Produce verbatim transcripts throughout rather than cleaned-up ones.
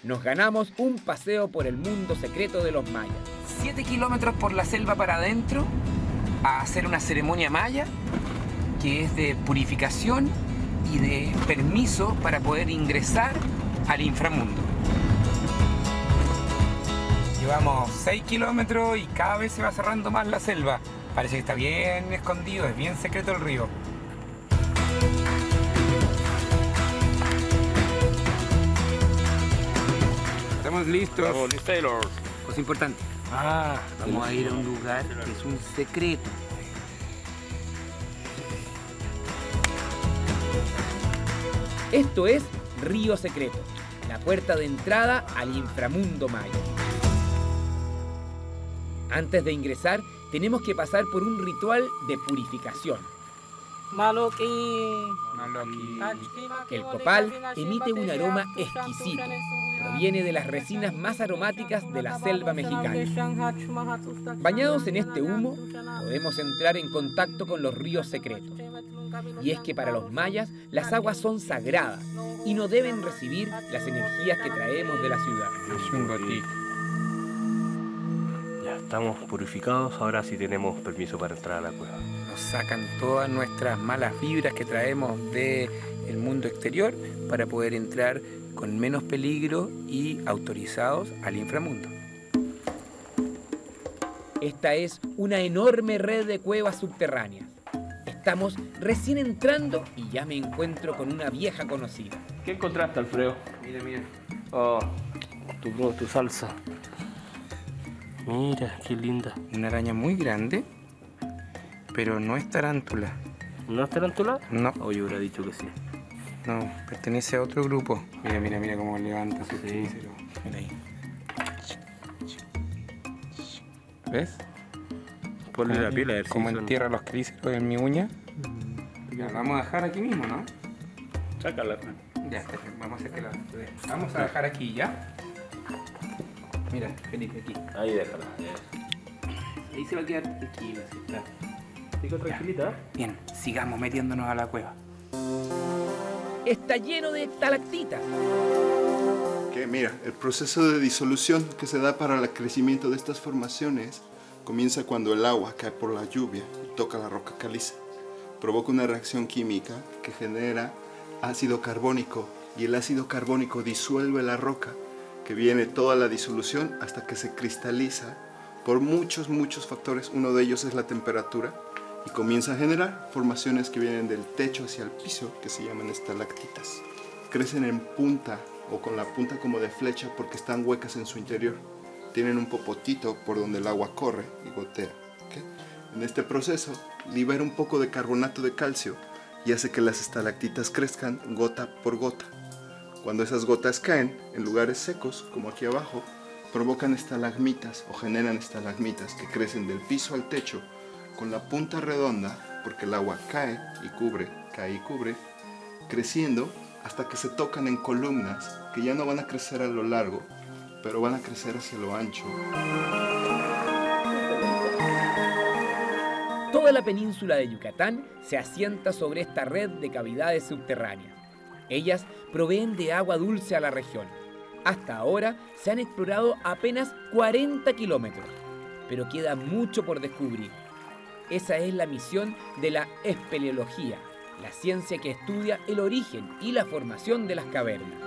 nos ganamos un paseo por el mundo secreto de los mayas. Siete kilómetros por la selva para adentro a hacer una ceremonia maya que es de purificación y de permiso para poder ingresar al inframundo. Llevamos seis kilómetros y cada vez se va cerrando más la selva. Parece que está bien escondido, es bien secreto el río. Estamos listos. Estamos listos, Taylor. Cosa importante. Ah, vamos a ir a un lugar que es un secreto. Esto es Río Secreto, la puerta de entrada al inframundo maya. Antes de ingresar, tenemos que pasar por un ritual de purificación. El copal emite un aroma exquisito. Proviene de las resinas más aromáticas de la selva mexicana. Bañados en este humo, podemos entrar en contacto con los ríos secretos. Y es que para los mayas, las aguas son sagradas y no deben recibir las energías que traemos de la ciudad. Es un gatito. Ya estamos purificados, ahora sí tenemos permiso para entrar a la cueva. Nos sacan todas nuestras malas vibras que traemos del mundo exterior para poder entrar con menos peligro y autorizados al inframundo. Esta es una enorme red de cuevas subterráneas. Estamos recién entrando y ya me encuentro con una vieja conocida. ¿Qué encontraste, Alfredo? Mira, mira. Oh, tu, tu salsa. Mira, qué linda. Una araña muy grande, pero no es tarántula. ¿No es tarántula? No. Oh, yo hubiera dicho que sí. No, pertenece a otro grupo. Mira, mira, mira cómo levanta su cícero. Mira ahí. ¿Ves? Ponle la piel a ver si como son... entierra los clíceros en mi uña. Ya, la vamos a dejar aquí mismo, ¿no? Sácala. Ya, vamos a hacer que la... Vamos a dejar aquí, ¿ya? Mira, Felipe, aquí. Ahí déjala. Ahí se va a quedar tranquila, así está. Sigo tranquilita. Bien, sigamos metiéndonos a la cueva. Está lleno de estalactitas. Que mira, el proceso de disolución que se da para el crecimiento de estas formaciones comienza cuando el agua cae por la lluvia y toca la roca caliza. Provoca una reacción química que genera ácido carbónico y el ácido carbónico disuelve la roca, que viene toda la disolución hasta que se cristaliza por muchos, muchos factores. Uno de ellos es la temperatura y comienza a generar formaciones que vienen del techo hacia el piso que se llaman estalactitas. Crecen en punta o con la punta como de flecha porque están huecas en su interior. Tienen un popotito por donde el agua corre y gotea. ¿Okay? En este proceso libera un poco de carbonato de calcio y hace que las estalactitas crezcan gota por gota. Cuando esas gotas caen en lugares secos, como aquí abajo, provocan estalagmitas o generan estalagmitas que crecen del piso al techo con la punta redonda, porque el agua cae y cubre, cae y cubre, creciendo hasta que se tocan en columnas que ya no van a crecer a lo largo, pero van a crecer hacia lo ancho. Toda la península de Yucatán se asienta sobre esta red de cavidades subterráneas. Ellas proveen de agua dulce a la región. Hasta ahora se han explorado apenas cuarenta kilómetros, pero queda mucho por descubrir. Esa es la misión de la espeleología, la ciencia que estudia el origen y la formación de las cavernas.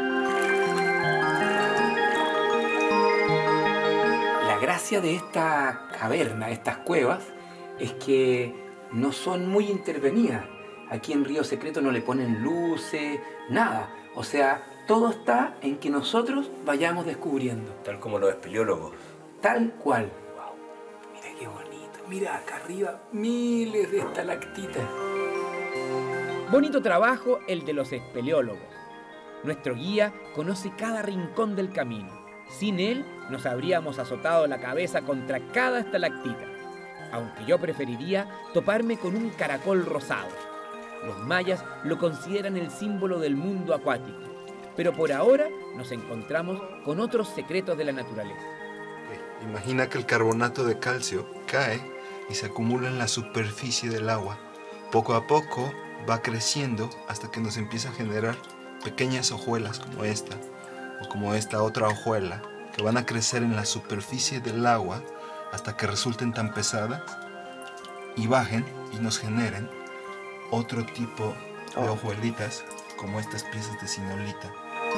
La gracia de esta caverna, estas cuevas, es que no son muy intervenidas. Aquí en Río Secreto no le ponen luces, nada. O sea, todo está en que nosotros vayamos descubriendo. Tal como los espeleólogos. Tal cual. Wow. Mira qué bonito. Mira acá arriba miles de estalactitas. Bonito trabajo el de los espeleólogos. Nuestro guía conoce cada rincón del camino. Sin él nos habríamos azotado la cabeza contra cada estalactita. Aunque yo preferiría toparme con un caracol rosado. Los mayas lo consideran el símbolo del mundo acuático, pero por ahora nos encontramos con otros secretos de la naturaleza. Imagina que el carbonato de calcio cae y se acumula en la superficie del agua. Poco a poco va creciendo hasta que nos empieza a generar pequeñas hojuelas como esta, o como esta otra hojuela, que van a crecer en la superficie del agua hasta que resulten tan pesadas y bajen y nos generen otro tipo de hojuelitas como estas piezas de sinolita.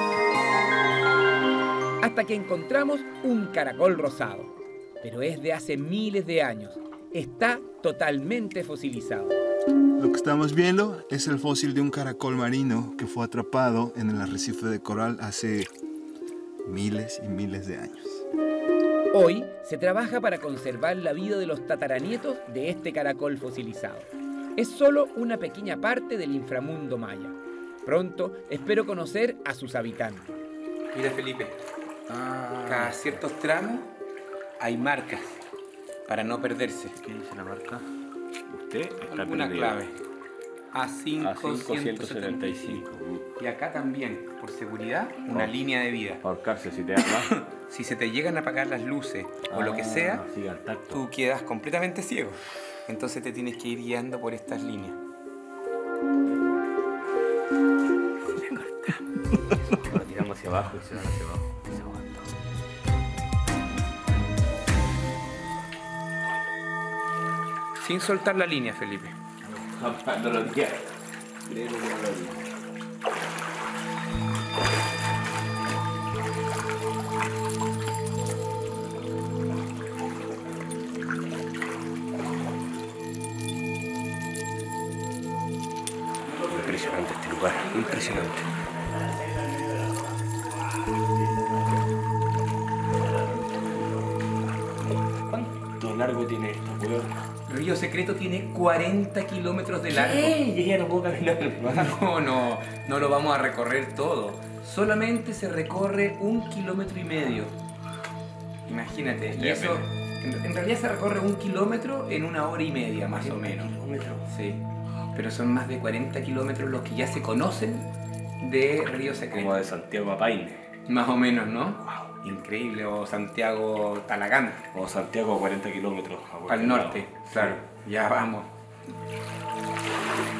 Hasta que encontramos un caracol rosado, pero es de hace miles de años. Está totalmente fosilizado. Lo que estamos viendo es el fósil de un caracol marino que fue atrapado en el arrecife de coral hace miles y miles de años. Hoy se trabaja para conservar la vida de los tataranietos de este caracol fosilizado. Es solo una pequeña parte del inframundo maya. Pronto espero conocer a sus habitantes. Mira, Felipe, ah. cada ciertos tramos hay marcas para no perderse. ¿Qué dice la marca? Usted está Alguna perdido. clave. A cinco ciento setenta y cinco. Y acá también, por seguridad, una Oh. línea de vida. Ahorcarse si te da. Si se te llegan a apagar las luces o lo que sea, sigue al tacto. tú quedas completamente ciego. Entonces te tienes que ir guiando por estas líneas. Lo tiramos hacia abajo y se van hacia abajo. Y se aguanta. Sin soltar la línea, Felipe. No lo entiendo. Créeme que no lo entiendo. Impresionante este lugar, impresionante. ¿Cuánto largo tiene esta cueva? Río Secreto tiene cuarenta kilómetros de largo. ¿Qué? Yo ya no puedo caminar. No, no, no lo vamos a recorrer todo. Solamente se recorre un kilómetro y medio. Imagínate. Y eso, en, en realidad se recorre un kilómetro en una hora y media, más o menos. Sí. Pero son más de cuarenta kilómetros los que ya se conocen de Río Secreto. Como de Santiago a Paine. Más o menos, ¿no? Wow. Increíble. O Santiago Talagante. O Santiago a cuarenta kilómetros. Al norte, claro. Ya vamos.